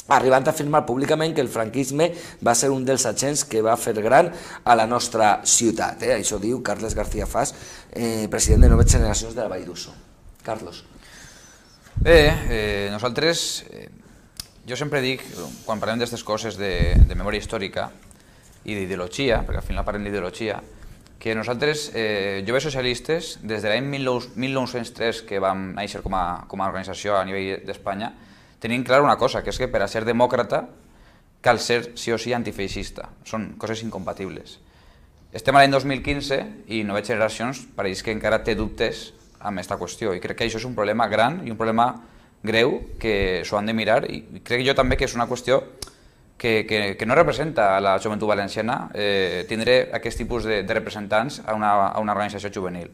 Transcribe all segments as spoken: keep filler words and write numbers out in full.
arribant a afirmar públicament que el franquisme va ser un dels agents que va fer gran a la nostra ciutat. Eh? Això diu Carles García Fas, eh, president de Noves Generacions de la Vall d'Uso. Carlos. Bé, eh, nosaltres, eh, jo sempre dic, quan parlem d'aquestes coses de, de memòria històrica i d'ideologia, perquè al final parlem d'ideologia, que nosaltres, eh, joves socialistes, des de l'any mil nou-cents tres, que vam néixer com a, com a organització a nivell d'Espanya, tenim clar una cosa, que és que per a ser demòcrata cal ser sí o sí antifeixista. Són coses incompatibles. Estem a l'any dos mil quinze i Noves Generacions pareix que encara té dubtes amb aquesta qüestió, i crec que això és un problema gran i un problema greu que s'ho han de mirar, i crec jo també que és una qüestió que, que, que no representa a la joventut valenciana eh, tindre aquest tipus de, de representants a una, a una organització juvenil.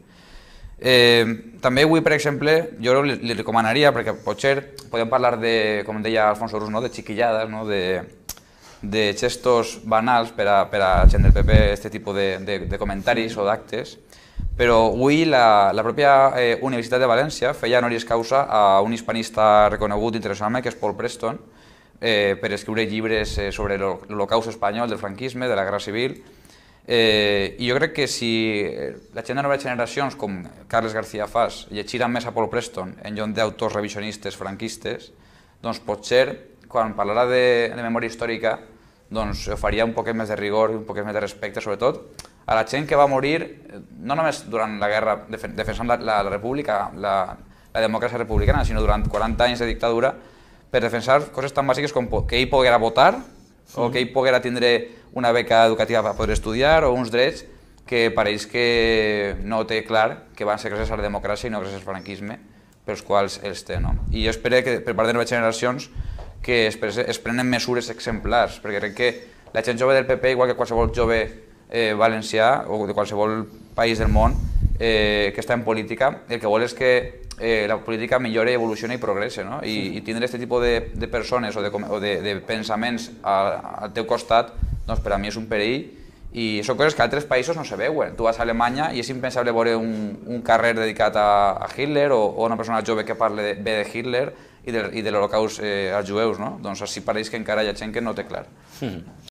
Eh, també avui, per exemple, jo li, li recomanaria, perquè potser podem parlar de, com deia Alfonso Rus, no? De xiquillades, no? de, de gestos banals per a, per a gent del P P, aquest tipus de, de, de comentaris o d'actes, però avui la, la pròpia eh, Universitat de València feia honoris causa a un hispanista reconegut internacionalment, que és Paul Preston, eh, per escriure llibres eh, sobre l'Holocaust espanyol, del franquisme, de la Guerra Civil. Eh, I jo crec que si la gent de noves generacions, com Carles García Fas, llegiran més a Paul Preston en lloc d'autors revisionistes franquistes, doncs potser, quan parlarà de, de memòria històrica, doncs faria un poquet més de rigor i un poquet més de respecte, sobretot a la gent que va morir, no només durant la guerra defensant la, la, la república, la, la democràcia republicana, sinó durant quaranta anys de dictadura, per defensar coses tan bàsiques com que ell poguera votar, o que ell poguera tindre una beca educativa per poder estudiar, o uns drets que pareix que no té clar que van ser gràcies a la democràcia i no gràcies al franquisme, pels quals els té. No? I jo espero que per part de noves generacions que es, es prenen mesures exemplars, perquè crec que la gent jove del P P, igual que qualsevol jove eh, valencià o de qualsevol país del món eh, que està en política, el que vol és que eh, la política millori, evolucioni i progresse, no? I, i tindre aquest tipus de, de persones o de, o de, de pensaments al, al teu costat, doncs per a mi és un perill, i són coses que a altres països no se veuen. Tu vas a Alemanya i és impensable veure un, un carrer dedicat a, a Hitler o, o una persona jove que parli bé de Hitler i de, i de l'Holocaust eh, als jueus, no? Doncs així pareix que encara hi ha gent que no té clar. Mm.